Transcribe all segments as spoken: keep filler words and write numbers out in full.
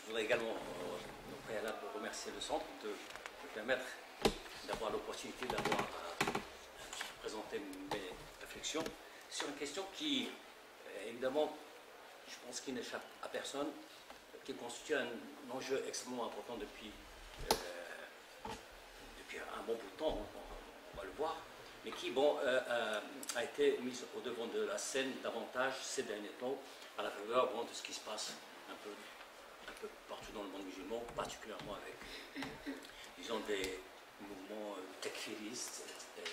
voudrais également, euh, au préalable, remercier le centre de me permettre d'avoir l'opportunité d'avoir euh, présenté mes réflexions sur une question qui, euh, évidemment, je pense qu'il n'échappe à personne, qui constitue un enjeu extrêmement important depuis, euh, depuis un bon bout de temps, on, on va le voir, mais qui bon, euh, euh, a été mise au devant de la scène davantage ces derniers temps, à la faveur bon, de ce qui se passe un peu, un peu partout dans le monde musulman, particulièrement avec, disons, des mouvements tekfiristes,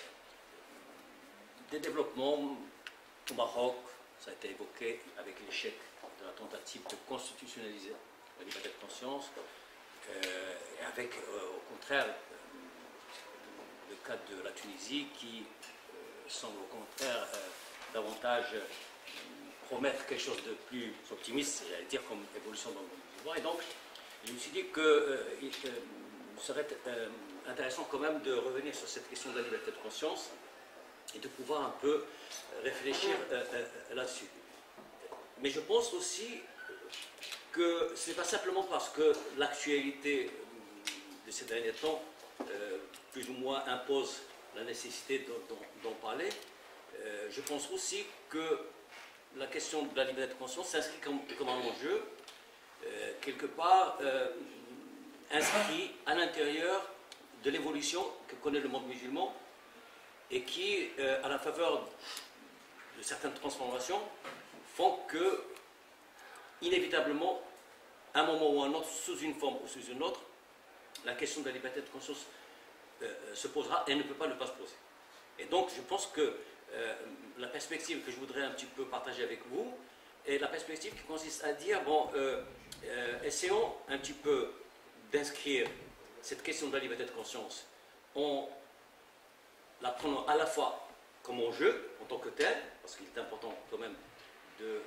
des développements au Maroc, ça a été évoqué avec l'échec de la tentative de constitutionnaliser la liberté de conscience, euh, et avec, euh, au contraire, euh, le cas de la Tunisie qui euh, semble au contraire euh, davantage euh, promettre quelque chose de plus optimiste, j'allais dire, comme évolution dans le monde musulman. Et donc, je me suis dit qu'il euh, euh, serait euh, intéressant quand même de revenir sur cette question de la liberté de conscience et de pouvoir un peu réfléchir euh, euh, là-dessus. Mais je pense aussi que ce n'est pas simplement parce que l'actualité de ces derniers temps, euh, plus ou moins, impose la nécessité d'en parler. Euh, je pense aussi que la question de la liberté de conscience s'inscrit comme, comme un enjeu, euh, quelque part, euh, inscrit à l'intérieur de l'évolution que connaît le monde musulman et qui, euh, à la faveur de certaines transformations, font que, inévitablement, à un moment ou à un autre, sous une forme ou sous une autre, la question de la liberté de conscience euh, se posera et ne peut pas ne pas se poser. Et donc, je pense que euh, la perspective que je voudrais un petit peu partager avec vous est la perspective qui consiste à dire, bon, euh, euh, essayons un petit peu d'inscrire cette question de la liberté de conscience en la prenant à la fois comme enjeu en tant que tel, parce qu'il est important quand même de euh,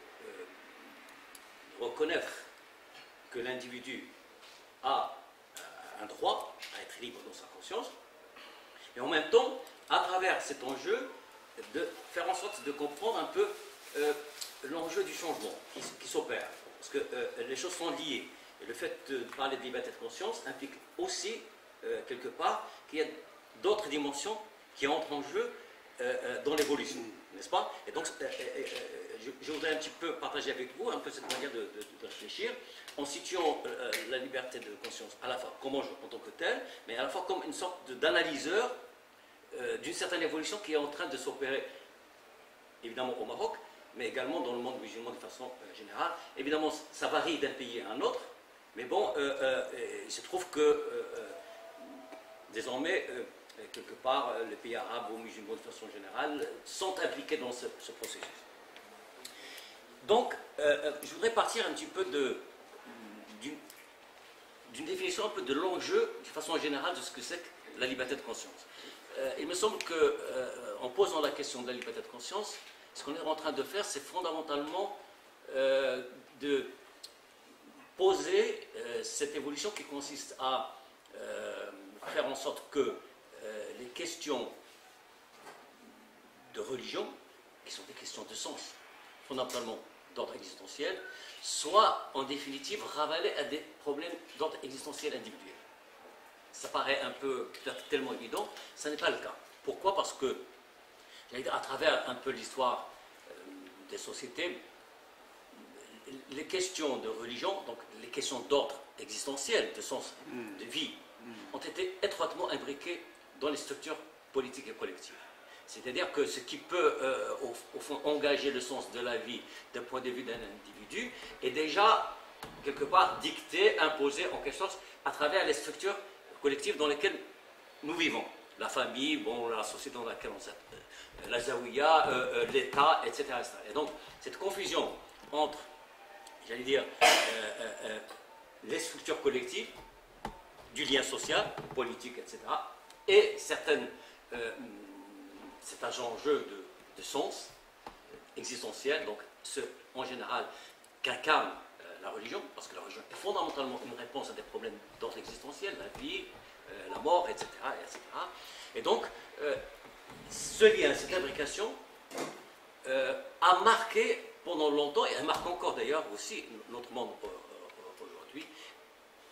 reconnaître que l'individu a euh, un droit à être libre dans sa conscience, et en même temps, à travers cet enjeu, de faire en sorte de comprendre un peu euh, l'enjeu du changement qui, qui s'opère, parce que euh, les choses sont liées, et le fait de parler de liberté de conscience implique aussi, euh, quelque part, qu'il y a d'autres dimensions qui entrent en jeu euh, dans l'évolution, n'est-ce pas? Et donc, euh, euh, je, je voudrais un petit peu partager avec vous un peu cette manière de, de, de réfléchir, en situant euh, la liberté de conscience à la fois comme enjeu en tant que tel, mais à la fois comme une sorte d'analyseur euh, d'une certaine évolution qui est en train de s'opérer, évidemment au Maroc, mais également dans le monde musulman de façon euh, générale. Évidemment, ça varie d'un pays à un autre, mais bon, euh, euh, il se trouve que euh, euh, désormais, euh, quelque part, les pays arabes ou musulmans de façon générale sont impliqués dans ce, ce processus. Donc, euh, je voudrais partir un petit peu d'une définition un peu de l'enjeu, de façon générale, de ce que c'est que la liberté de conscience. Euh, il me semble qu'en euh, posant la question de la liberté de conscience, ce qu'on est en train de faire, c'est fondamentalement euh, de poser euh, cette évolution qui consiste à euh, faire en sorte que Euh, les questions de religion, qui sont des questions de sens, fondamentalement d'ordre existentiel, soient en définitive ravalées à des problèmes d'ordre existentiel individuel. Ça paraît un peu peut-être tellement évident, ça n'est pas le cas. Pourquoi? Parce que, j'allais dire, à travers un peu l'histoire euh, des sociétés, les questions de religion, donc les questions d'ordre existentiel, de sens, de vie, ont été étroitement imbriquées dans les structures politiques et collectives. C'est-à-dire que ce qui peut, euh, au, au fond, engager le sens de la vie d'un point de vue d'un individu est déjà, quelque part, dicté, imposé, en quelque sorte, à travers les structures collectives dans lesquelles nous vivons. La famille, bon, la société dans laquelle on s'appelle, euh, la zaouïa, euh, euh, l'État, et cetera, et cetera. Et donc, cette confusion entre, j'allais dire, euh, euh, euh, les structures collectives, du lien social, politique, et cetera, et certaines, euh, certains enjeux de, de sens existentiel, donc ce, en général, qu'incarne euh, la religion, parce que la religion est fondamentalement une réponse à des problèmes d'ordre existentiel, la vie, euh, la mort, et cetera, et cetera. Et donc, euh, ce lien, cette imbrication, euh, a marqué pendant longtemps, et elle marque encore d'ailleurs aussi notre monde euh, aujourd'hui,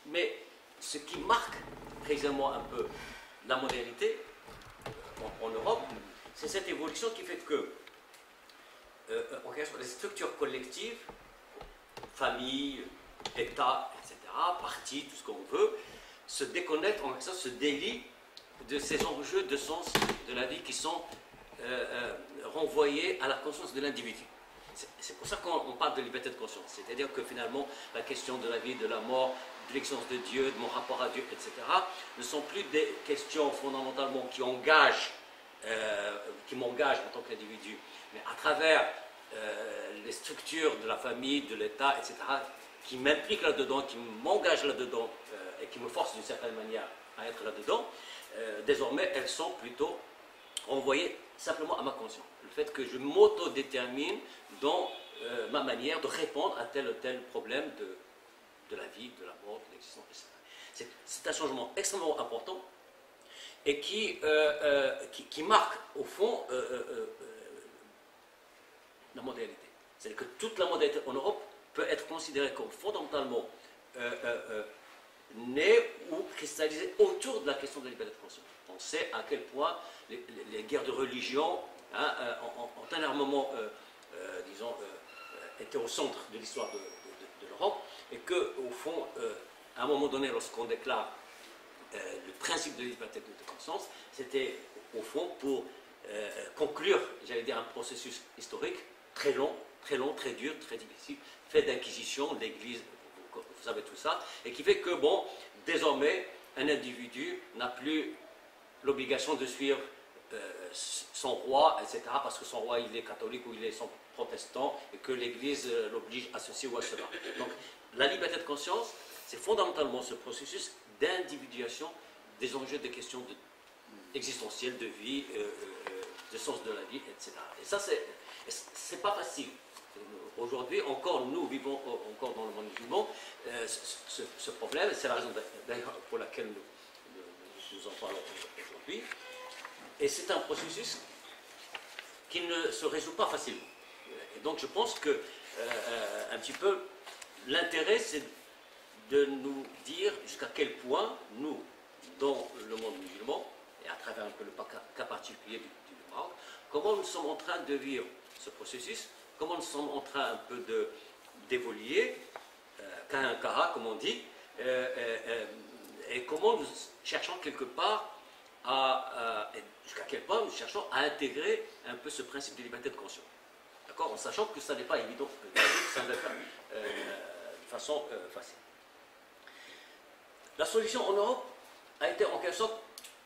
Mais ce qui marque précisément un peu la modernité en, en Europe, c'est cette évolution qui fait que euh, en quelque sorte, les structures collectives, famille, État, et cetera, partis, tout ce qu'on veut, se déconnectent, en quelque sorte, se délient de ces enjeux de sens de la vie qui sont euh, euh, renvoyés à la conscience de l'individu. C'est pour ça qu'on parle de liberté de conscience. C'est-à-dire que finalement, la question de la vie, de la mort, de l'existence de Dieu, de mon rapport à Dieu, et cetera, ne sont plus des questions fondamentalement qui engagent, euh, qui m'engagent en tant qu'individu, mais à travers euh, les structures de la famille, de l'État, et cetera, qui m'impliquent là-dedans, qui m'engagent là-dedans euh, et qui me forcent d'une certaine manière à être là-dedans, euh, désormais, elles sont plutôt renvoyées simplement à ma conscience. Le fait que je m'autodétermine dans euh, ma manière de répondre à tel ou tel problème de, de la vie, de la mort, de l'existence, et cetera. C'est un changement extrêmement important et qui, euh, euh, qui, qui marque au fond euh, euh, euh, la modernité. C'est-à-dire que toute la modernité en Europe peut être considérée comme fondamentalement euh, euh, euh, née ou cristallisée autour de la question de la liberté de conscience. On sait à quel point les, les, les guerres de religion hein, euh, ont, ont un armement, euh, euh, disons, euh, était au centre de l'histoire de, de, de, de l'Europe, et qu'au fond, euh, à un moment donné, lorsqu'on déclare euh, le principe de la liberté de, de conscience, c'était au fond pour euh, conclure, j'allais dire, un processus historique très long, très long, très dur, très difficile, fait d'inquisition, l'Église, vous, vous savez tout ça, et qui fait que, bon, désormais, un individu n'a plus l'obligation de suivre euh, son roi, et cetera, parce que son roi, il est catholique ou il est son protestant, et que l'Église euh, l'oblige à ceci ou à cela. Donc, la liberté de conscience, c'est fondamentalement ce processus d'individuation des enjeux, des questions de, existentielles, de vie, euh, euh, de sens de la vie, et cetera. Et ça, c'est pas facile. Aujourd'hui, encore, nous vivons encore dans le monde musulman, euh, ce, ce problème, c'est la raison d'ailleurs pour laquelle nous, nous, nous en parlons aujourd'hui. Et c'est un processus qui ne se résout pas facilement. Et donc je pense que, euh, un petit peu, l'intérêt, c'est de nous dire jusqu'à quel point nous, dans le monde musulman, et à travers un peu le cas particulier du, du Maroc, comment nous sommes en train de vivre ce processus, comment nous sommes en train un peu d'évoluer, cas un cas, comme on dit, euh, euh, et comment nous cherchons quelque part à, jusqu'à quel point nous cherchons à intégrer un peu ce principe de liberté de conscience. D'accord, en sachant que ça n'est pas évident, que ça ne va faire euh, de façon euh, facile. La solution en Europe a été en quelque sorte,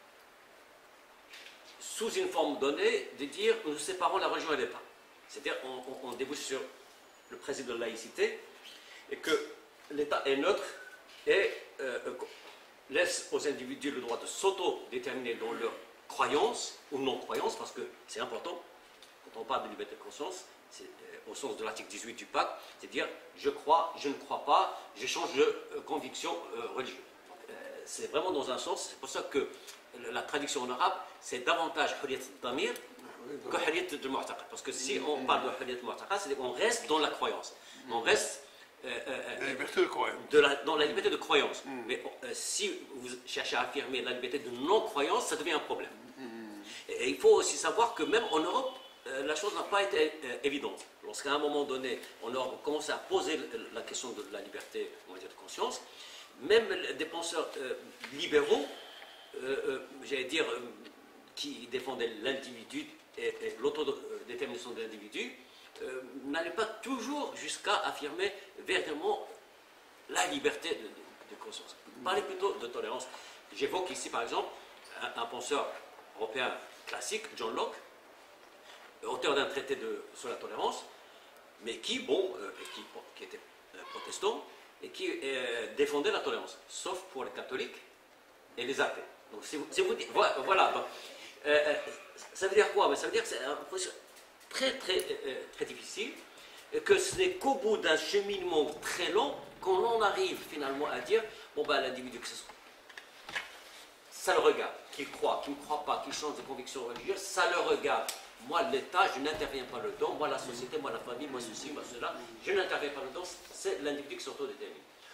sous une forme donnée, de dire nous séparons la religion et l'État. C'est-à-dire on, on, on débouche sur le principe de laïcité et que l'État est neutre et euh, laisse aux individus le droit de s'auto-déterminer dans leur croyance ou non-croyance, parce que c'est important, quand on parle de liberté de conscience, c'est euh, au sens de l'article dix-huit du pacte, c'est-à-dire je crois, je ne crois pas, je change de euh, conviction euh, religieuse. Euh, c'est vraiment dans un sens, c'est pour ça que la traduction en arabe, c'est davantage Hurriyat al-Damir que Hurriyat al-Mu'taqad. Parce que si on parle de Hurriyat al-Mu'taqad, c'est qu'on reste dans la croyance. On reste euh, euh, la liberté de croyance. De la, dans la liberté de croyance. Mm. Mais euh, si vous cherchez à affirmer la liberté de non-croyance, ça devient un problème. Mm. Et, et il faut aussi savoir que même en Europe, euh, la chose n'a pas été euh, évidente. Lorsqu'à un moment donné, on a commencé à poser la question de la liberté, on va dire, de conscience, même des penseurs euh, libéraux, euh, euh, j'allais dire, euh, qui défendaient l'individu et, et l'autodétermination de l'individu, euh, n'allaient pas toujours jusqu'à affirmer véritablement la liberté de, de, de conscience. Ils parlaient plutôt de tolérance. J'évoque ici, par exemple, un, un penseur européen classique, John Locke, auteur d'un traité de, sur la tolérance, mais qui, bon, euh, qui, qui était euh, protestant, et qui euh, défendait la tolérance, sauf pour les catholiques et les athées. Donc, si vous, si vous dites, voilà, voilà bon, euh, ça veut dire quoi? Ben, ça veut dire que c'est un processus très, très, euh, très difficile, et que ce n'est qu'au bout d'un cheminement très long qu'on en arrive finalement à dire, bon, ben, l'individu que ce soit, ça le regarde, qu'il croit, qu'il ne croit pas, qu'il change de conviction religieuse, ça le regarde. Moi, l'État, je n'interviens pas dedans. Moi, la société, moi, la famille, moi, ceci, moi, cela, je n'interviens pas dedans. C'est l'individu qui s'autodétermine.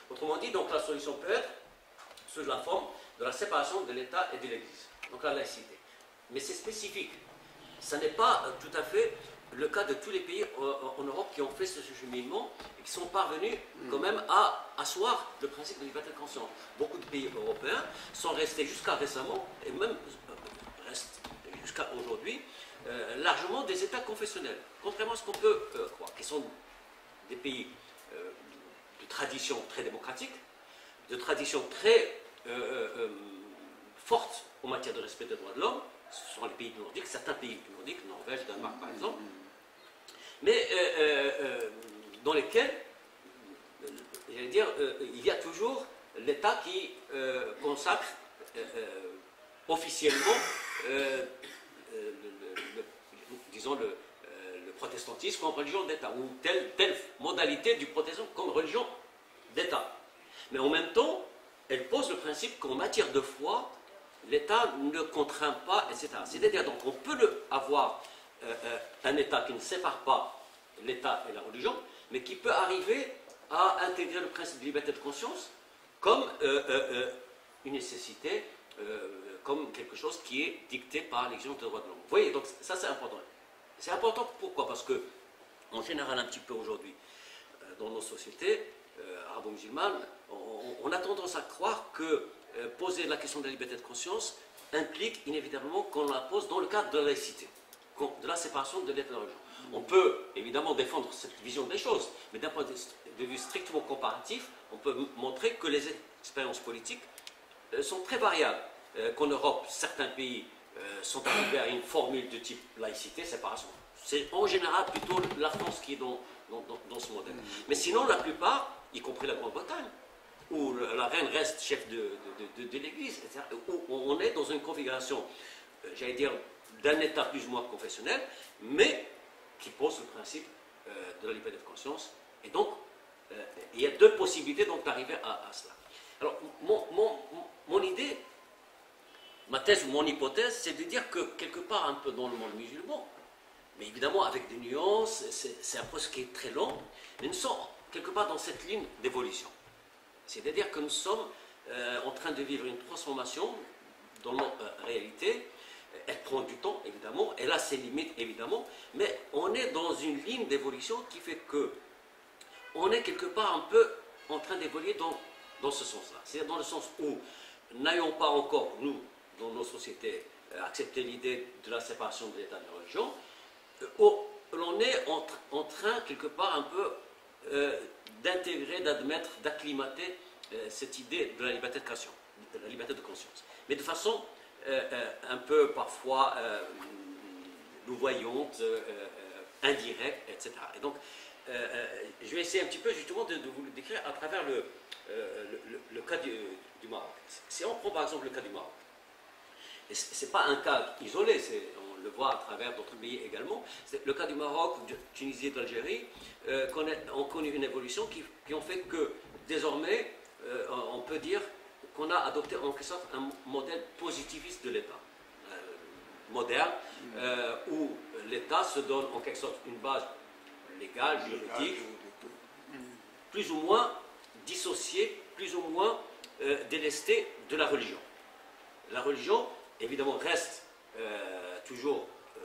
Autrement dit, donc la solution peut être sous la forme de la séparation de l'État et de l'Église, donc la laïcité. Mais c'est spécifique. Ce n'est pas tout à fait le cas de tous les pays en Europe qui ont fait ce cheminement et qui sont parvenus quand même à asseoir le principe de liberté de conscience. Beaucoup de pays européens sont restés jusqu'à récemment, et même restent jusqu'à aujourd'hui, euh, largement des États confessionnels, contrairement à ce qu'on peut euh, croire, qui sont des pays euh, de tradition très démocratique, de tradition très euh, euh, forte en matière de respect des droits de l'homme. Ce sont les pays nordiques, certains pays nordiques, Norvège, Danemark par exemple, mais euh, euh, dans lesquels, euh, j'allais dire, euh, il y a toujours l'État qui euh, consacre euh, euh, officiellement, euh, le, le, le, disons, le, euh, le protestantisme comme religion d'État, ou telle, telle modalité du protestantisme comme religion d'État. Mais en même temps, elle pose le principe qu'en matière de foi, l'État ne contraint pas, et cetera. C'est-à-dire, donc, on peut le, avoir euh, euh, un État qui ne sépare pas l'État et la religion, mais qui peut arriver à intégrer le principe de liberté de conscience comme euh, euh, euh, une nécessité, euh, comme quelque chose qui est dicté par l'exigence des droits de l'homme. Vous voyez, donc ça c'est important. C'est important pourquoi? Parce que, en général, un petit peu aujourd'hui, euh, dans nos sociétés euh, arabo-musulmanes, on, on a tendance à croire que euh, poser la question de la liberté de conscience implique inévitablement qu'on la pose dans le cadre de la laïcité, de la séparation de l'État et de la religion. On peut évidemment défendre cette vision des choses, mais d'un point de vue strictement comparatif, on peut montrer que les expériences politiques euh, sont très variables. Euh, Qu'en Europe, certains pays euh, sont arrivés à une formule de type laïcité, séparation. C'est en général plutôt la France qui est dans, dans, dans, dans ce modèle. Mais sinon, la plupart, y compris la Grande-Bretagne, où la reine reste chef de, de, de, de l'Église, et cetera, où on est dans une configuration, euh, j'allais dire, d'un État plus ou moins confessionnel, mais qui pose le principe euh, de la liberté de conscience. Et donc, euh, il y a deux possibilités donc d'arriver à, à cela. Alors, mon, mon, mon idée, ma thèse ou mon hypothèse, c'est de dire que quelque part un peu dans le monde musulman, mais évidemment avec des nuances, c'est un processus qui est très long, mais nous sommes quelque part dans cette ligne d'évolution. C'est-à-dire que nous sommes euh, en train de vivre une transformation dans notre euh, réalité. Elle prend du temps, évidemment, elle a ses limites, évidemment, mais on est dans une ligne d'évolution qui fait que on est quelque part un peu en train d'évoluer dans, dans ce sens-là. C'est-à-dire dans le sens où, n'ayons pas encore, nous, dans nos sociétés, euh, accepté l'idée de la séparation de l'État et de la religion, euh, l'on est en, en train, quelque part, un peu euh, d'intégrer, d'admettre, d'acclimater euh, cette idée de la liberté de conscience, de la liberté de conscience. Mais de façon Euh, euh, un peu parfois euh, louvoyante, euh, euh, indirecte, et cetera. Et donc, euh, euh, je vais essayer un petit peu justement de, de vous le décrire à travers le, euh, le, le cas du, du Maroc. Si on prend par exemple le cas du Maroc, et ce n'est pas un cas isolé, on le voit à travers d'autres pays également, le cas du Maroc, de Tunisie et d'Algérie euh, ont connu une évolution qui, qui ont fait que désormais, euh, on peut dire qu'on a adopté en quelque sorte un modèle positiviste de l'État, euh, moderne, euh, où l'État se donne en quelque sorte une base légale, juridique, plus ou moins dissociée, plus ou moins euh, délestée de la religion. La religion, évidemment, reste euh, toujours euh,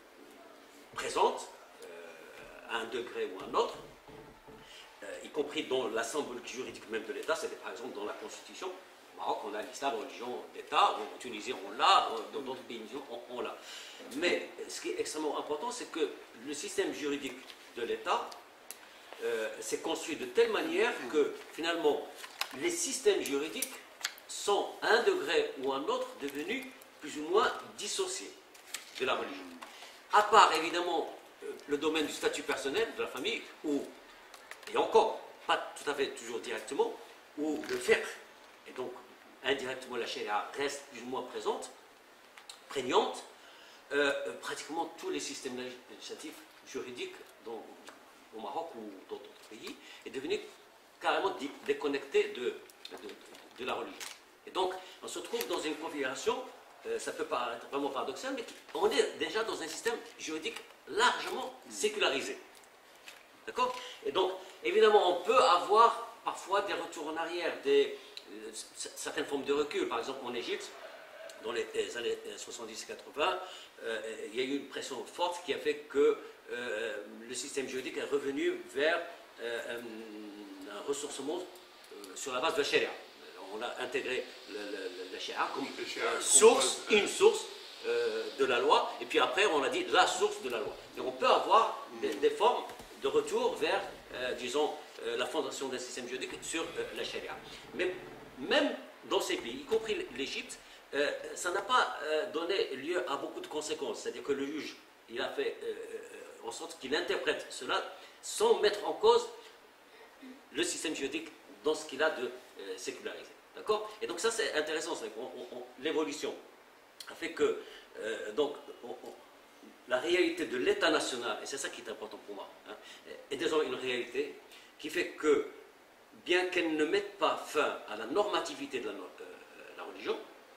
présente, euh, à un degré ou à un autre, euh, y compris dans la symbolique juridique même de l'État, c'était par exemple dans la Constitution. Au Maroc, on a l'islam, religion d'État, en Tunisie, on l'a, dans d'autres pays musulmans, on, on l'a. Mais ce qui est extrêmement important, c'est que le système juridique de l'État euh, s'est construit de telle manière que, finalement, les systèmes juridiques sont, à un degré ou à un autre, devenus plus ou moins dissociés de la religion. À part, évidemment, le domaine du statut personnel, de la famille, où, et encore, pas tout à fait toujours directement, où le fiqh, et donc indirectement la charia, reste plus ou moins présente, prégnante, euh, pratiquement tous les systèmes législatifs, juridiques, dans, au Maroc ou dans d'autres pays, est devenu carrément déconnecté de, de, de la religion. Et donc, on se trouve dans une configuration, euh, ça peut paraître vraiment paradoxal, mais on est déjà dans un système juridique largement sécularisé. D'accord? Et donc, évidemment, on peut avoir parfois des retours en arrière, des, euh, certaines formes de recul. Par exemple, en Égypte, dans les, les années soixante-dix quatre-vingts, euh, il y a eu une pression forte qui a fait que euh, le système juridique est revenu vers euh, un, un ressourcement euh, sur la base de la charia. On a intégré le, le, la charia comme euh, source, une source euh, de la loi, et puis après on a dit la source de la loi. Donc on peut avoir des, des formes de retour vers, euh, disons, euh, la fondation d'un système juridique sur euh, la charia. Mais même dans ces pays, y compris l'Égypte, Euh, ça n'a pas euh, donné lieu à beaucoup de conséquences. C'est-à-dire que le juge, il a fait euh, euh, en sorte qu'il interprète cela sans mettre en cause le système juridique dans ce qu'il a de euh, sécularisé. D'accord? Et donc ça c'est intéressant, l'évolution a fait que euh, donc, on, on, la réalité de l'État national, et c'est ça qui est important pour moi, hein, est désormais une réalité qui fait que, bien qu'elle ne mette pas fin à la normativité de la, euh, la religion,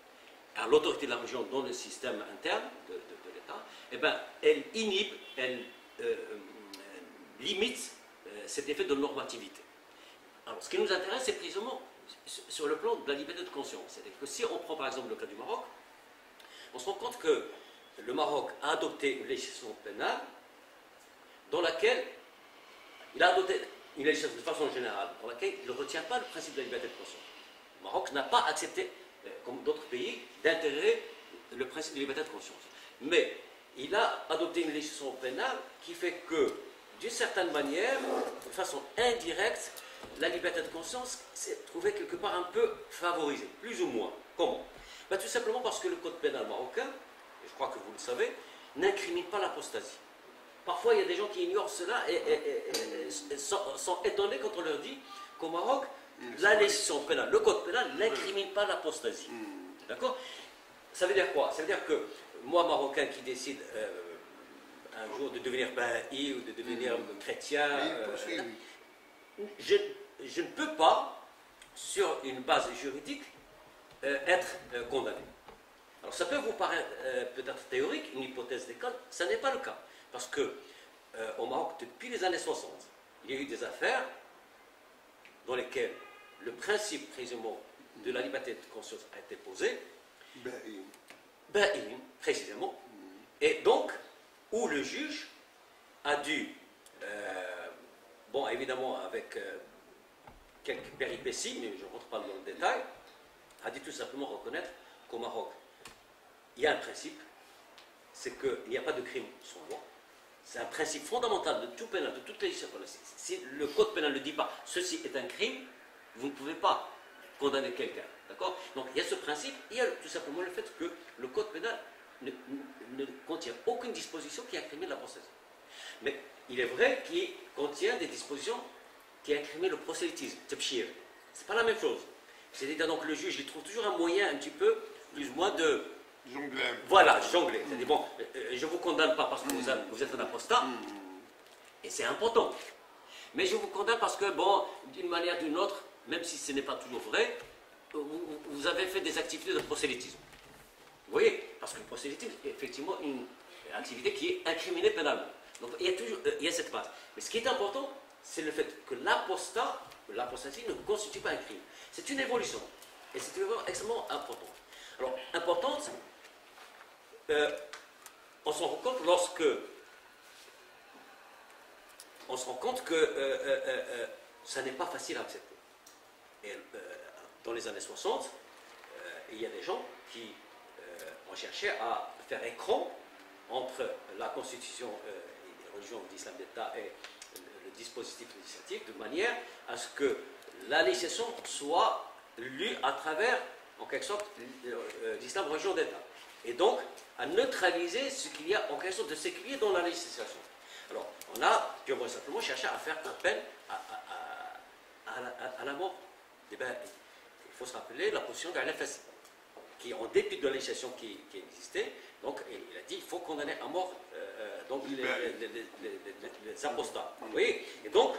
à l'autorité de la religion dans le système interne de, de, de l'État, eh ben, elle inhibe, elle euh, euh, limite euh, cet effet de normativité. Alors, ce qui nous intéresse, c'est précisément sur le plan de la liberté de conscience. C'est-à-dire que si on prend par exemple le cas du Maroc, on se rend compte que le Maroc a adopté une législation pénale dans laquelle il a adopté une législation de façon générale, dans laquelle il ne retient pas le principe de la liberté de conscience. Le Maroc n'a pas accepté, comme d'autres pays, d'intégrer le principe de liberté de conscience. Mais il a adopté une législation pénale qui fait que, d'une certaine manière, de façon indirecte, la liberté de conscience s'est trouvée quelque part un peu favorisée, plus ou moins. Comment? Ben, tout simplement parce que le code pénal marocain, et je crois que vous le savez, n'incrimine pas l'apostasie. Parfois, il y a des gens qui ignorent cela et, et, et, et sont, sont étonnés quand on leur dit qu'au Maroc, la législation pénale, le code pénal n'incrimine pas l'apostasie. D'accord? Ça veut dire quoi? Ça veut dire que moi, Marocain, qui décide euh, un jour de devenir baha'i ou de devenir mmh. chrétien, euh, je, je ne peux pas, sur une base juridique, euh, être euh, condamné. Alors ça peut vous paraître euh, peut-être théorique, une hypothèse d'école, ça n'est pas le cas. Parce que euh, au Maroc, depuis les années soixante, il y a eu des affaires dans lesquelles le principe précisément de la liberté de conscience a été posé, ben, précisément, et donc où le juge a dû, euh, bon évidemment avec euh, quelques péripéties, mais je ne rentre pas dans le détail, a dû tout simplement reconnaître qu'au Maroc, il y a un principe, c'est qu'il n'y a pas de crime sans loi. C'est un principe fondamental de tout pénal, de toutes les législations. Si le code pénal ne dit pas ceci est un crime, vous ne pouvez pas condamner quelqu'un. D'accord? Donc il y a ce principe, il y a tout simplement le fait que le code pénal ne, ne, ne contient aucune disposition qui incrimine l'apostasie. Mais il est vrai qu'il contient des dispositions qui incriminent le prosélytisme, tabshir. C'est pas la même chose. C'est-à-dire donc le juge il trouve toujours un moyen un petit peu, plus ou moins de jongler. Voilà, jongler. C'est-à-dire bon, je ne vous condamne pas parce que vous, vous êtes un apostat, et c'est important. Mais je vous condamne parce que, bon, d'une manière ou d'une autre, même si ce n'est pas toujours vrai, vous, vous avez fait des activités de prosélytisme. Vous voyez? Parce que le prosélytisme est effectivement une activité qui est incriminée pénalement. Donc il y a toujours euh, il y a cette base. Mais ce qui est important, c'est le fait que l'apostat, l'apostasie ne constitue pas un crime. C'est une évolution. Et c'est une évolution extrêmement importante. Alors, importante, euh, on s'en rend compte lorsque on se rend compte que euh, euh, euh, ça n'est pas facile à accepter. Et, euh, dans les années soixante, euh, il y a des gens qui euh, ont cherché à faire écran entre la constitution euh, et les religions d'islam d'État et le, le dispositif législatif, de manière à ce que la législation soit lue à travers, en quelque sorte, l'islam religion d'État. Et donc, à neutraliser ce qu'il y a en quelque sorte de séculier dans la législation. Alors, on a purement simplement cherché à faire appel à, à, à, à, la, à la mort des Baha'is. Il faut se rappeler la position de l'F S, qui, en dépit de la législation qui, qui existait, donc il a dit qu'il faut condamner à mort euh, donc les, les, les, les, les, les apostats. Vous voyez? Et donc,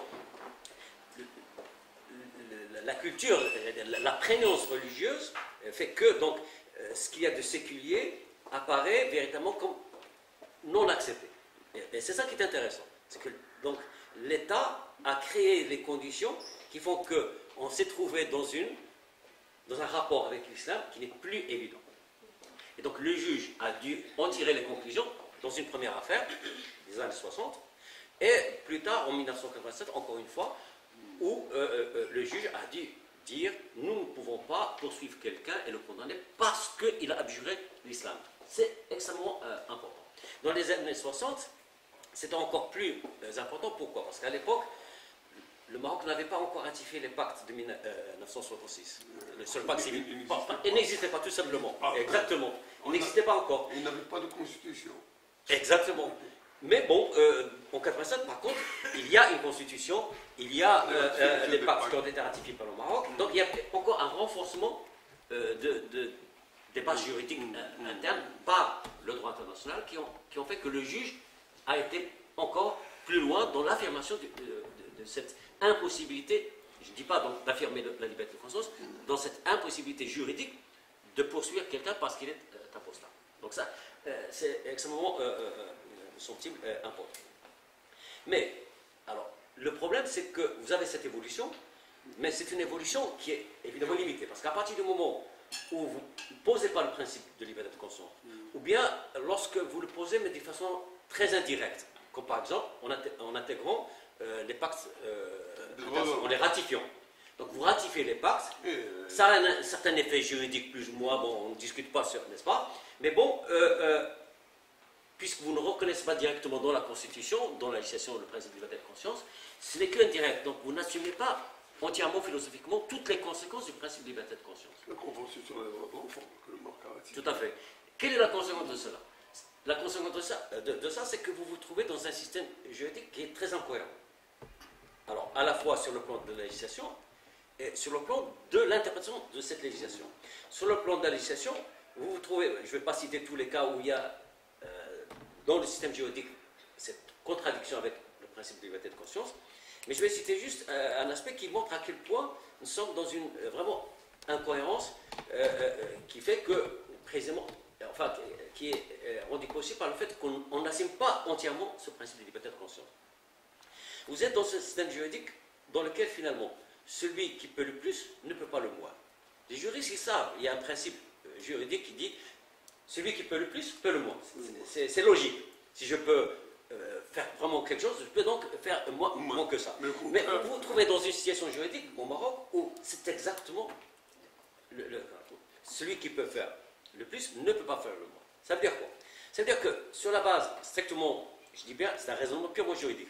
la culture, la prégnance religieuse fait que donc, ce qu'il y a de séculier apparaît véritablement comme non accepté. Et c'est ça qui est intéressant. C'est que donc, l'État a créé les conditions qui font qu'on s'est trouvé dans, une, dans un rapport avec l'islam qui n'est plus évident. Et donc le juge a dû en tirer les conclusions dans une première affaire, des années soixante, et plus tard, en mille neuf cent quatre-vingt-sept, encore une fois, où euh, euh, le juge a dû dire « nous ne pouvons pas poursuivre quelqu'un et le condamner parce qu'il a abjuré l'islam ». C'est extrêmement euh, important. Dans les années soixante, c'était encore plus euh, important. Pourquoi? Parce qu'à l'époque, le Maroc n'avait pas encore ratifié les pactes de mille neuf cent soixante-six. Le seul pacte civil. Il n'existait pas, tout simplement. Exactement. Il n'existait pas encore. Il n'avait pas de constitution. Exactement. Mais bon, euh, en quatre-vingt-sept, par contre, il y a une constitution, il y a euh, euh, des pactes qui ont été ratifiés par le Maroc, donc il y a encore un renforcement euh, de, de, des bases juridiques euh, internes par le droit international qui ont, qui ont fait que le juge a été encore plus loin dans l'affirmation de, de, de, de cette impossibilité, je ne dis pas d'affirmer la liberté de conscience, dans cette impossibilité juridique de poursuivre quelqu'un parce qu'il est euh, apostat. Donc ça, euh, c'est extrêmement... Euh, euh, sont-ils euh, importants. Mais, alors, le problème, c'est que vous avez cette évolution, mais c'est une évolution qui est évidemment limitée. Parce qu'à partir du moment où vous ne posez pas le principe de liberté de conscience, ou bien lorsque vous le posez, mais de façon très indirecte, comme par exemple en, en intégrant euh, les pactes, euh, en les ratifiant. Donc vous ratifiez les pactes, ça a un, un certain effet juridique plus ou moins, bon, on ne discute pas sur, n'est-ce pas? Mais bon, euh, euh, puisque vous ne reconnaissez pas directement dans la Constitution, dans la législation, le principe de liberté de conscience, ce n'est qu'indirect. Donc vous n'assumez pas entièrement, philosophiquement, toutes les conséquences du principe de liberté de conscience. La Convention sur les droits de l'enfant, que le Maroc a ratifié. Tout à fait. Quelle est la conséquence de cela? La conséquence de ça, de, de ça, c'est que vous vous trouvez dans un système juridique qui est très incohérent. Alors, à la fois sur le plan de la législation et sur le plan de l'interprétation de cette législation. Sur le plan de la législation, vous vous trouvez, je ne vais pas citer tous les cas où il y a dans le système juridique cette contradiction avec le principe de liberté de conscience, mais je vais citer juste euh, un aspect qui montre à quel point nous sommes dans une euh, vraiment incohérence euh, euh, qui fait que, précisément, enfin, qui est euh, rendue possible par le fait qu'on n'assume pas entièrement ce principe de liberté de conscience. Vous êtes dans ce système juridique dans lequel, finalement, celui qui peut le plus ne peut pas le moins. Les juristes, ils savent, il y a un principe juridique qui dit celui qui peut le plus, peut le moins. C'est logique. Si je peux euh, faire vraiment quelque chose, je peux donc faire moins, moins que ça. Mais vous vous trouvez dans une situation juridique au Maroc où c'est exactement le, le, celui qui peut faire le plus ne peut pas faire le moins. Ça veut dire quoi? Ça veut dire que sur la base strictement, je dis bien, c'est un raisonnement purement juridique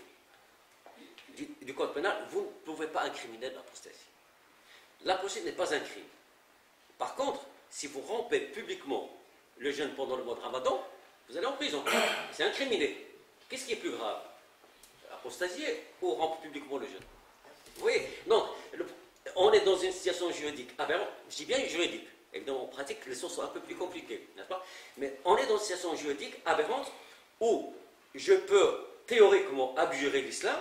du, du code pénal, vous ne pouvez pas incriminer l'apostasie. L'apostasie n'est pas un crime. Par contre, si vous rompez publiquement le jeûne pendant le mois de Ramadan, vous allez en prison. C'est incriminé. Qu'est-ce qui est plus grave? Apostasier ou rompre publiquement le jeûne? Vous voyez? Donc, le, on est dans une situation juridique aberrante. Je dis bien juridique. Évidemment, en pratique, les choses sont un peu plus compliquées, n'est-ce pas? Mais on est dans une situation juridique aberrante où je peux théoriquement abjurer l'islam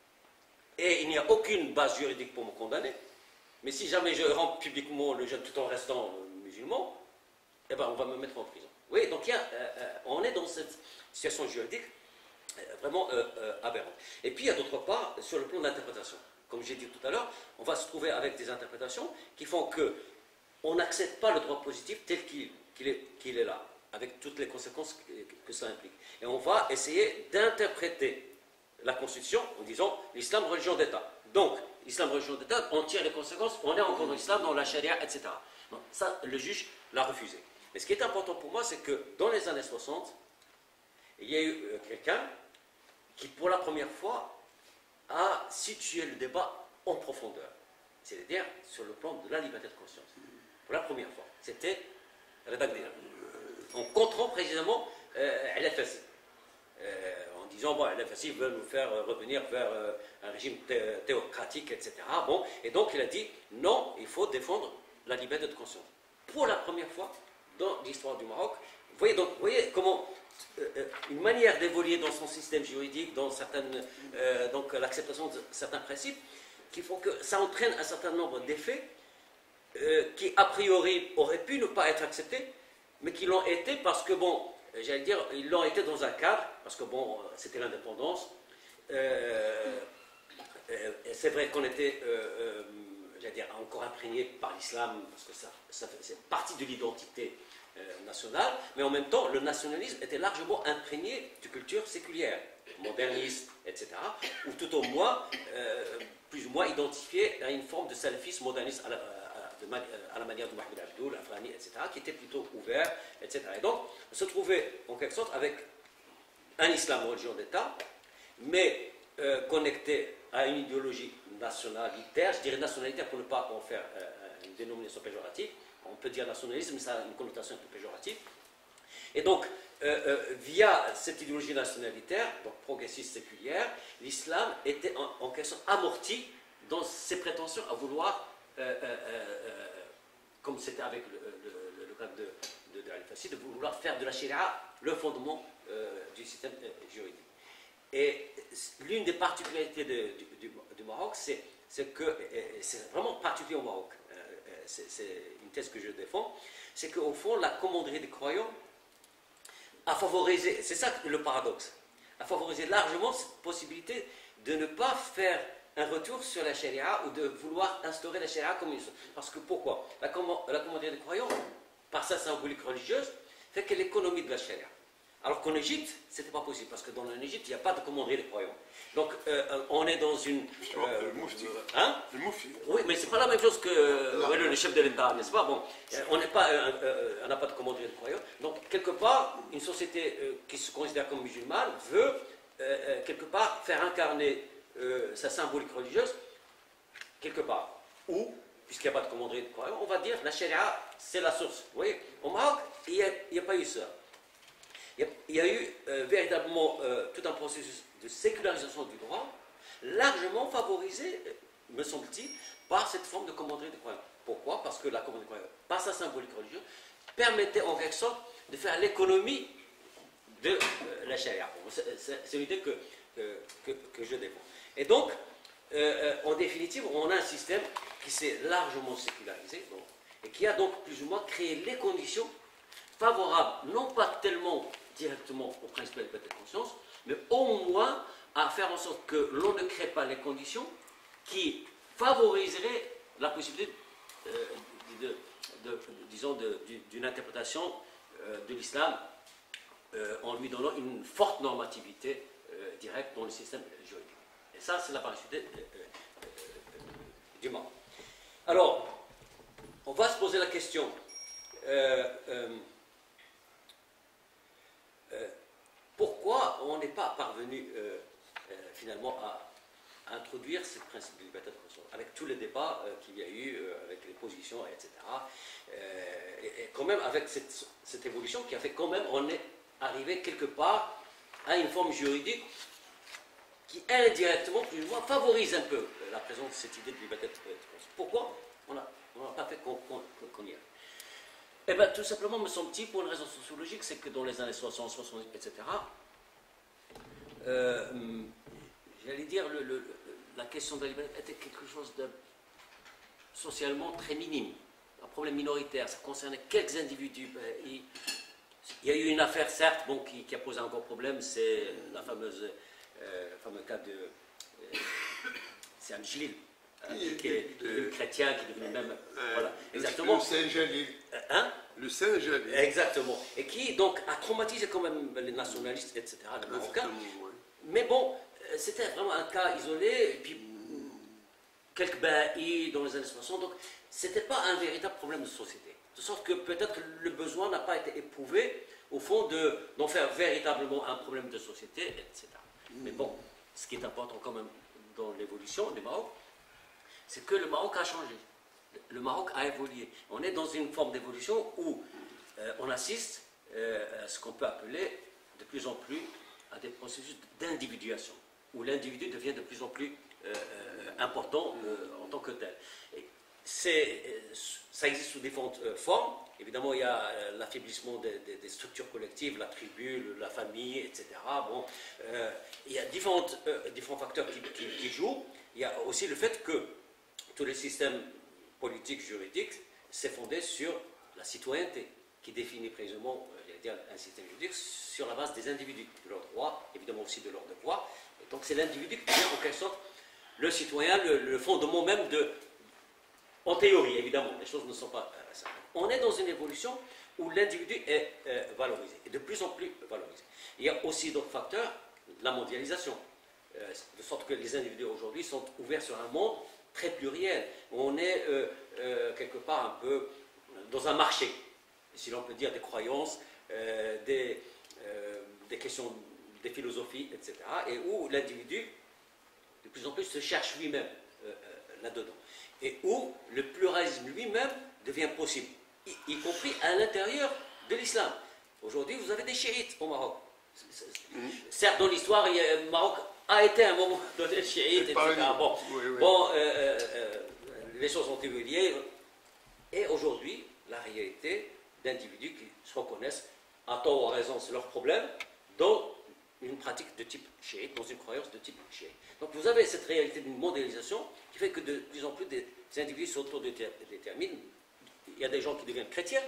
et il n'y a aucune base juridique pour me condamner. Mais si jamais je romps publiquement le jeûne tout en restant musulman, eh ben, on va me mettre en prison. Oui, donc il y a, euh, euh, on est dans cette situation juridique euh, vraiment euh, euh, aberrante. Et puis il y a d'autre part, sur le plan de l'interprétation. Comme j'ai dit tout à l'heure, on va se trouver avec des interprétations qui font que on n'accepte pas le droit positif tel qu'il qu'il est, qu'il est là, avec toutes les conséquences que, que ça implique. Et on va essayer d'interpréter la Constitution en disant l'islam religion d'État. Donc, l'islam religion d'État, on tire les conséquences, on est encore dans l'islam, dans la charia, et cetera. Donc, ça, le juge l'a refusé. Mais ce qui est important pour moi, c'est que dans les années soixante, il y a eu euh, quelqu'un qui, pour la première fois, a situé le débat en profondeur. C'est-à-dire sur le plan de la liberté de conscience. Pour la première fois. C'était Reda Ghedina. En contrant précisément euh, L F S I. Euh, en disant, bon, L F S I veut nous faire revenir vers euh, un régime thé théocratique, et cetera. Bon, et donc il a dit, non, il faut défendre la liberté de conscience. Pour la première fois dans l'histoire du Maroc, vous voyez, donc, vous voyez comment euh, une manière d'évoluer dans son système juridique, dans certaines, euh, donc l'acceptation de certains principes, qui font que ça entraîne un certain nombre d'effets euh, qui, a priori, auraient pu ne pas être acceptés, mais qui l'ont été parce que, bon, j'allais dire, ils l'ont été dans un cadre, parce que, bon, c'était l'indépendance, euh, euh, c'est vrai qu'on était, euh, euh, j'allais dire, encore imprégné par l'islam, parce que ça, ça c'est partie de l'identité euh, nationale, mais en même temps, le nationalisme était largement imprégné de culture séculière, moderniste, et cetera, ou tout au moins, euh, plus ou moins identifié à une forme de salafisme moderniste à la, à, de, à la manière de Mohamed Abdou, l'Afghani, et cetera, qui était plutôt ouvert, et cetera. Et donc, on se trouvait en quelque sorte avec un islam religion d'État, mais euh, connecté à une idéologie nationalitaire, je dirais nationalitaire pour ne pas en faire euh, une dénomination péjorative, on peut dire nationalisme, mais ça a une connotation un peu péjorative. Et donc, euh, euh, via cette idéologie nationalitaire, donc progressiste séculière, l'islam était en, en quelque sorte amorti dans ses prétentions à vouloir, euh, euh, euh, comme c'était avec le, le, le cas de, de, de Al-Fassi, de vouloir faire de la sharia le fondement euh, du système euh, juridique. Et l'une des particularités de, du, du, du Maroc, c'est que, c'est vraiment particulier au Maroc, c'est une thèse que je défends, c'est qu'au fond, la commanderie des croyants a favorisé, c'est ça le paradoxe, a favorisé largement cette possibilité de ne pas faire un retour sur la charia ou de vouloir instaurer la charia comme une... Parce que pourquoi? La, la commanderie des croyants, par sa symbolique religieuse, fait que l'économie de la charia. Alors qu'en Égypte, ce n'était pas possible, parce que dans l'Égypte, il n'y a pas de commanderie des croyants. Donc, euh, on est dans une... Euh, le moufti. Hein? Le moufti. Oui, mais ce n'est pas la même chose que euh, ouais, le chef de l'État, n'est-ce pas? Bon, euh, on n'a pas, euh, euh, pas de commanderie des croyants. Donc, quelque part, une société euh, qui se considère comme musulmane veut, euh, euh, quelque part, faire incarner euh, sa symbolique religieuse, quelque part. Ou, puisqu'il n'y a pas de commanderie des croyants, on va dire la charia, c'est la source. Vous voyez, au Maroc, il n'y a, a pas eu ça. Il y a eu euh, véritablement euh, tout un processus de sécularisation du droit, largement favorisé, me semble-t-il, par cette forme de commanderie des croyants. Pourquoi? Parce que la commanderie des croyants, par sa symbolique religieuse, permettait en quelque sorte de faire l'économie de euh, la charia. C'est une idée que, que, que, que je défends. Et donc, euh, en définitive, on a un système qui s'est largement sécularisé, donc, et qui a donc plus ou moins créé les conditions favorables, non pas tellement directement au principe de la liberté de conscience, mais au moins à faire en sorte que l'on ne crée pas les conditions qui favoriseraient la possibilité, euh, de, de, de, disons, d'une interprétation euh, de l'islam euh, en lui donnant une forte normativité euh, directe dans le système juridique. Et ça, c'est la particularité euh, euh, du Maroc. Alors, on va se poser la question. Euh, euh, Euh, pourquoi on n'est pas parvenu euh, euh, finalement à, à introduire ce principe de liberté de conscience, avec tous les débats euh, qu'il y a eu, euh, avec les positions, et cetera. Euh, et, et quand même avec cette, cette évolution qui a fait quand même on est arrivé quelque part à une forme juridique qui indirectement, plus ou moins, favorise un peu la présence de cette idée de liberté de conscience. Pourquoi on n'a pas fait qu'on qu'on, qu'on y arrive? Eh bien, tout simplement, me semble-t-il, pour une raison sociologique, c'est que dans les années soixante, soixante-dix, et cetera, euh, j'allais dire, le, le, la question de la liberté était quelque chose de socialement très minime, un problème minoritaire, ça concernait quelques individus. Il, il y a eu une affaire, certes, bon, qui, qui a posé encore problème, c'est la fameuse, euh, le fameux cas de... Euh, c'est Angelil. Euh, qui est devenu chrétien, qui est devenu même... Euh, voilà, exactement. Le Saint Jalil. Hein? Le Saint Jalil. Exactement. Et qui, donc, a traumatisé quand même les nationalistes, et cetera, les Marocains. Ouais. Mais bon, c'était vraiment un cas isolé, et puis quelques baillis dans les années soixante, donc c'était pas un véritable problème de société. De sorte que peut-être le besoin n'a pas été éprouvé, au fond, d'en faire véritablement un problème de société, et cetera. Mais bon, ce qui est important quand même dans l'évolution du Maroc, c'est que le Maroc a changé. Le Maroc a évolué. On est dans une forme d'évolution où euh, on assiste euh, à ce qu'on peut appeler de plus en plus à des processus d'individuation, où l'individu devient de plus en plus euh, important euh, en tant que tel. Et ça existe sous différentes euh, formes. Évidemment, il y a euh, l'affaiblissement des, des, des structures collectives, la tribu, la famille, et cetera. Bon, euh, il y a différentes, euh, différents facteurs qui, qui, qui jouent. Il y a aussi le fait que tous les systèmes politiques, juridiques, s'est fondé sur la citoyenneté, qui définit précisément euh, un système juridique sur la base des individus, de leurs droits, évidemment aussi de leurs devoirs. Et donc c'est l'individu qui vient en quelque sorte le citoyen, le, le fondement même de... En théorie, évidemment, les choses ne sont pas euh, simples. On est dans une évolution où l'individu est euh, valorisé, et de plus en plus valorisé. Il y a aussi d'autres facteurs, la mondialisation, euh, de sorte que les individus aujourd'hui sont ouverts sur un monde très pluriel. On est euh, euh, quelque part un peu dans un marché, si l'on peut dire, des croyances, euh, des, euh, des questions, des philosophies, et cetera, et où l'individu, de plus en plus, se cherche lui-même euh, euh, là-dedans. Et où le pluralisme lui-même devient possible, y, y compris à l'intérieur de l'islam. Aujourd'hui, vous avez des chiites au Maroc. C'est, c'est, mmh. Certes, dans l'histoire, le Maroc a été un moment donné chiite, et cetera. Bon, oui, oui. bon euh, euh, les choses ont évolué. Et aujourd'hui, la réalité d'individus qui se reconnaissent, à tort ou à raison, c'est leur problème, dans une pratique de type chiite, dans une croyance de type chiite. Donc vous avez cette réalité d'une mondialisation qui fait que de plus en plus des individus s'autodéterminent. Il y a des gens qui deviennent chrétiens,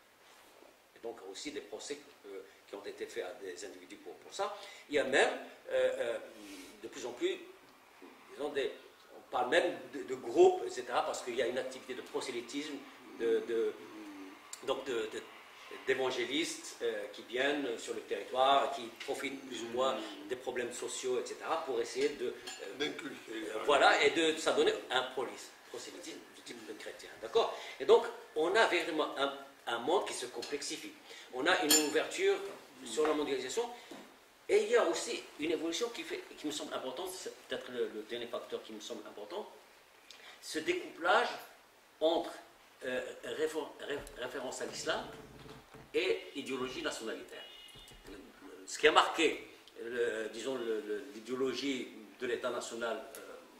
et donc aussi des procès euh, qui ont été faits à des individus pour, pour ça. Il y a même euh, euh, de plus en plus, disons, des, on parle même de, de groupes, et cetera, parce qu'il y a une activité de prosélytisme, de, de, donc de, de d'évangélistes euh, qui viennent sur le territoire, qui profitent plus ou moins des problèmes sociaux, et cetera, pour essayer de... Euh, d'inculquer. Euh, voilà, et de s'adonner à un prosélytisme du type de chrétien. D'accord? Et donc, on a véritablement un, un monde qui se complexifie. On a une ouverture sur la mondialisation, et il y a aussi une évolution qui, fait, qui me semble importante, c'est peut-être le, le dernier facteur qui me semble important, ce découplage entre euh, réfé- référence à l'islam et idéologie nationalitaire. Ce qui a marqué, le, disons, le, le, l'idéologie de l'État national euh,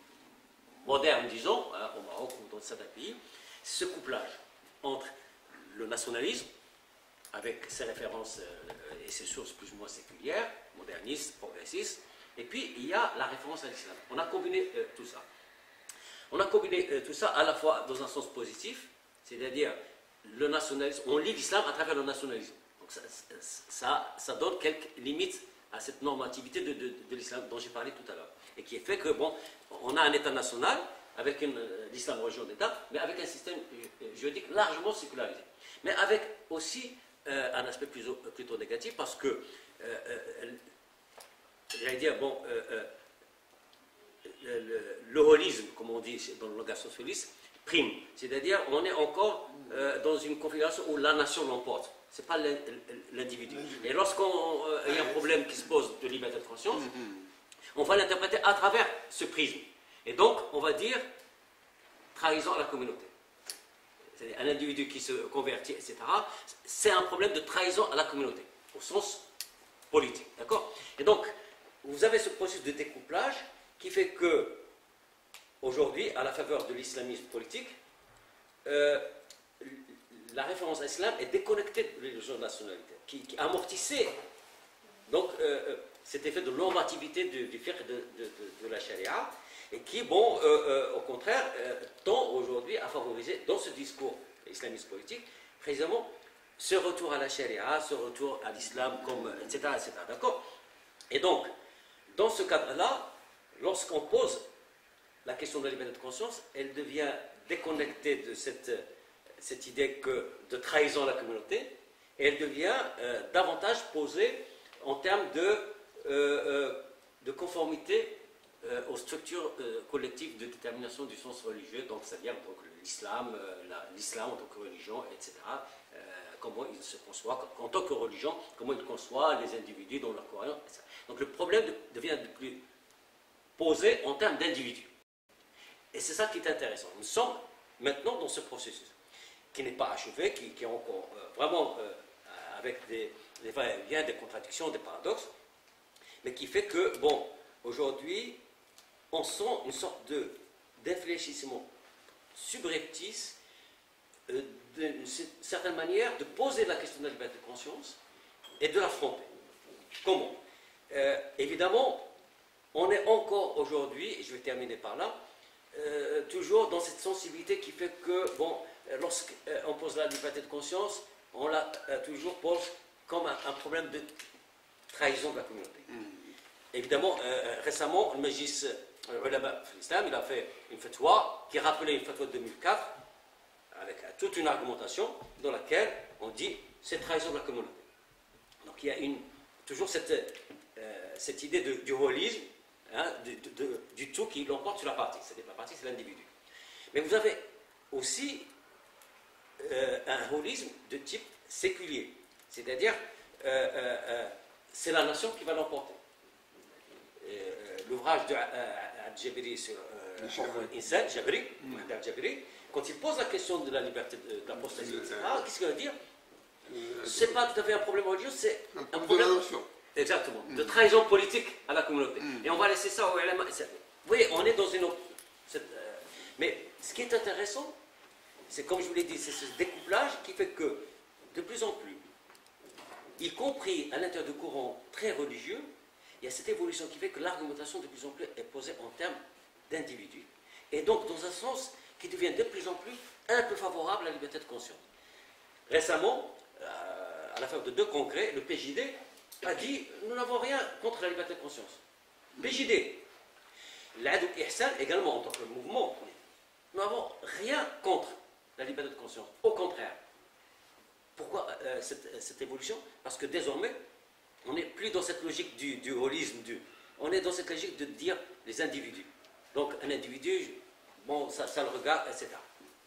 moderne, disons, hein, au Maroc ou dans certains pays, ce couplage entre le nationalisme, avec ses références euh, et ses sources plus ou moins séculières, modernistes, progressistes, et puis il y a la référence à l'islam. On a combiné euh, tout ça. On a combiné euh, tout ça à la fois dans un sens positif, c'est-à-dire le nationalisme, on lit l'islam à travers le nationalisme. Donc ça, ça, ça donne quelques limites à cette normativité de, de, de l'islam dont j'ai parlé tout à l'heure. Et qui est fait que, bon, on a un État national, avec une, l'islam religion d'État, mais avec un système juridique largement sécularisé. Mais avec aussi euh, un aspect plutôt, plutôt négatif, parce que, euh, euh, j'allais dire, bon, euh, euh, le, le, le holisme, comme on dit dans le langage socialiste, prime. C'est-à-dire, on est encore euh, dans une configuration où la nation l'emporte. Ce n'est pas l'individu. Et lorsqu'il euh, y a un problème qui se pose de liberté de conscience, on va l'interpréter à travers ce prisme. Et donc, on va dire trahison à la communauté. C'est-à-dire, un individu qui se convertit, et cetera, c'est un problème de trahison à la communauté, au sens politique. D'accord? Et donc, vous avez ce processus de découplage qui fait que, aujourd'hui, à la faveur de l'islamisme politique, euh, la référence à l'islam est déconnectée de l'illusion de nationalité, qui, qui amortissait donc, euh, cet effet de normativité du, du fiqh de, de, de, de la charia, et qui, bon, euh, euh, au contraire, euh, tend aujourd'hui à favoriser, dans ce discours islamiste politique, précisément ce retour à la charia, ce retour à l'islam, comme, et cetera, et cetera. D'accord? Et donc, dans ce cadre-là, lorsqu'on pose la question de la liberté de conscience, elle devient déconnectée de cette, cette idée que, de trahison à la communauté, et elle devient euh, davantage posée en termes de, euh, euh, de conformité euh, aux structures euh, collectives de détermination du sens religieux, donc c'est-à-dire donc, l'islam, euh, la, l'islam en tant que religion, et cetera. Euh, comment il se conçoit, en tant que religion, comment il conçoit les individus dans leur croyance, et cetera. Donc le problème de, devient de plus posé en termes d'individus. Et c'est ça qui est intéressant. Nous sommes maintenant dans ce processus, qui n'est pas achevé, qui, qui est encore euh, vraiment euh, avec des, des va-et-vient, des contradictions, des paradoxes, mais qui fait que, bon, aujourd'hui, on sent une sorte de, d'infléchissement subreptice, euh, d'une certaine manière, de poser la question de la liberté de conscience et de l'affronter. Comment? euh, Évidemment, on est encore aujourd'hui, et je vais terminer par là, euh, toujours dans cette sensibilité qui fait que, bon, lorsqu'on euh, pose la liberté de conscience, on la euh, toujours pose comme un, un problème de trahison de la communauté. Mm. Évidemment, euh, récemment, le Majlis l'islam, il a fait une fatwa qui rappelait une fatwa de deux mille quatre avec toute une argumentation dans laquelle on dit c'est trahison de la communauté. Donc il y a une, toujours cette, euh, cette idée de, du holisme, hein, de, de, de, du tout qui l'emporte sur la partie. C'est-à-dire la partie, c'est l'individu. Mais vous avez aussi euh, un holisme de type séculier. C'est-à-dire, euh, euh, euh, c'est la nation qui va l'emporter. Euh, L'ouvrage de Al-Jabiri sur Insan, Jabri, Jabri, quand il pose la question de la liberté de l'apostasie, et cetera, qu'est-ce qu'il va dire? Ce n'est pas tout à fait un problème religieux, c'est un, un problème de nation. Exactement, mm. de trahison politique à la communauté. Mm. Et on va laisser ça au L M A. Vous voyez, on est dans une autre... Cette, euh, mais ce qui est intéressant, c'est comme je vous l'ai dit, c'est ce découplage qui fait que, de plus en plus, y compris à l'intérieur de courants très religieux, il y a cette évolution qui fait que l'argumentation de plus en plus est posée en termes d'individus. Et donc, dans un sens qui devient de plus en plus un peu favorable à la liberté de conscience. Récemment, euh, à la fin de deux congrès, le P J D a dit « Nous n'avons rien contre la liberté de conscience ». P J D. L'Adoul Ihsan, également en tant que mouvement, nous n'avons rien contre la liberté de conscience. Au contraire. Pourquoi euh, cette, cette évolution? Parce que désormais, on n'est plus dans cette logique du, du holisme, du, on est dans cette logique de dire les individus. Donc un individu, bon, ça, ça le regarde, et cetera.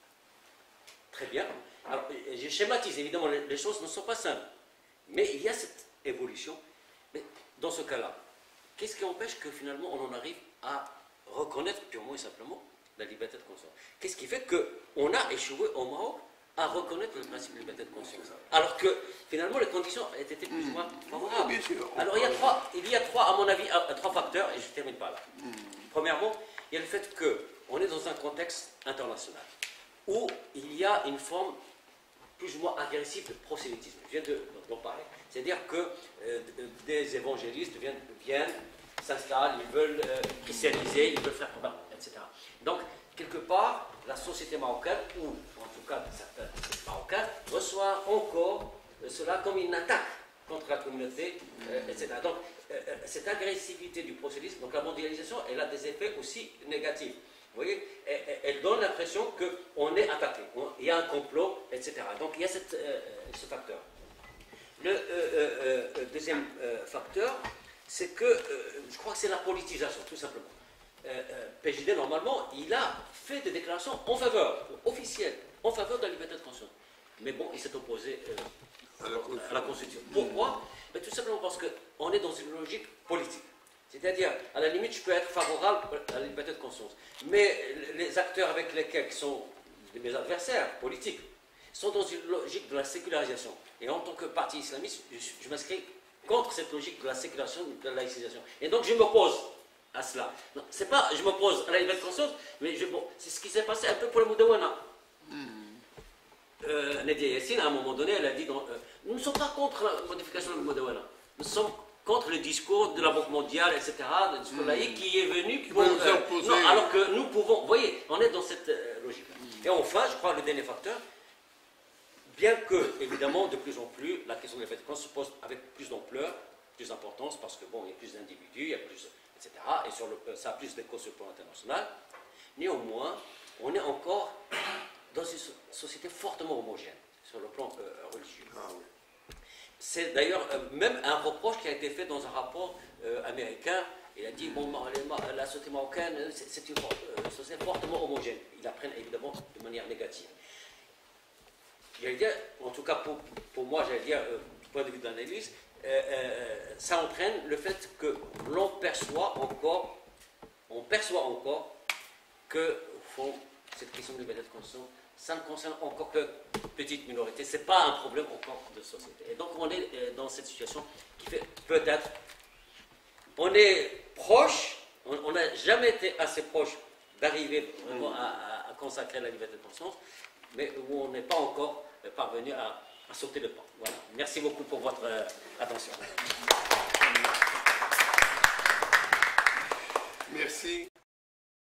Très bien. Alors, je schématise, évidemment, les, les choses ne sont pas simples. Mais il y a cette évolution. Mais dans ce cas-là, qu'est-ce qui empêche que finalement on en arrive à reconnaître purement et simplement la liberté de conscience? Qu'est-ce qui fait qu'on a échoué au Maroc à reconnaître le principe de liberté de conscience, alors que finalement les conditions étaient plus ou moins favorables? Alors il y a trois, il y a trois, à mon avis, trois facteurs, et je ne termine pas là. Premièrement, il y a le fait qu'on est dans un contexte international où il y a une forme plus ou moins agressive de prosélytisme. Je viens d'en parler. C'est-à-dire que euh, des évangélistes viennent, viennent s'installent, ils veulent euh, christianiser, ils veulent faire problème, et cetera. Donc, quelque part, la société marocaine, ou en tout cas certains Marocains, reçoit encore euh, cela comme une attaque contre la communauté, euh, et cetera. Donc, euh, cette agressivité du prosélytisme, donc la mondialisation, elle a des effets aussi négatifs. Vous voyez, elle, elle donne l'impression qu'on est attaqué, il y a un complot, et cetera. Donc, il y a cette, euh, ce facteur. Le euh, euh, euh, deuxième euh, facteur, c'est que, euh, je crois que c'est la politisation, tout simplement. Euh, euh, P J D, normalement, il a fait des déclarations en faveur, officielles, en faveur de la liberté de conscience. Mais bon, il s'est opposé euh, à, la à la Constitution. Pourquoi? Mais tout simplement parce qu'on est dans une logique politique. C'est-à-dire, à la limite, je peux être favorable à la liberté de conscience. Mais les acteurs avec lesquels qui sont mes adversaires politiques sont dans une logique de la sécularisation. Et en tant que parti islamiste, je, je m'inscris contre cette logique de la sécularisation, de la laïcisation. Et donc, je m'oppose à cela. C'est pas, je m'oppose à la liberté de conscience, mais bon, c'est ce qui s'est passé un peu pour le Moudawana. Mm. Euh, Nadia Yassine, à un moment donné, elle a dit, dans, euh, nous ne sommes pas contre la modification du Moudawana. Nous sommes contre le discours de la Banque mondiale, et cetera, le discours mmh. laïque qui est venu pour... Euh, non, alors que nous pouvons... Vous voyez, on est dans cette euh, logique. Mmh. Et enfin, je crois, le dernier facteur, bien que, évidemment, de plus en plus, la question de la liberté de conscience se pose avec plus d'ampleur, plus d'importance, parce que, bon, il y a plus d'individus, il y a plus... et cetera, et sur le, ça a plus d'écho sur le plan international. Néanmoins, on est encore dans une société fortement homogène, sur le plan euh, religieux. Ah, oui. C'est d'ailleurs euh, même un reproche qui a été fait dans un rapport euh, américain. Il a dit, bon, la société marocaine, c'est une euh, société fortement homogène. Ils la prennent évidemment de manière négative. J'allais dire, en tout cas pour, pour moi, j'allais dire, euh, du point de vue de l'analyse, euh, euh, ça entraîne le fait que l'on perçoit encore, on perçoit encore que, au fond, cette question de liberté de conscience, ça ne concerne encore que petite minorité. Ce n'est pas un problème encore de société. Et donc on est dans cette situation qui fait peut-être, on est proche, on n'a jamais été assez proche d'arriver vraiment à, à consacrer la liberté de conscience, mais où on n'est pas encore parvenu à, à sauter le pas. Voilà. Merci beaucoup pour votre euh, attention. Merci.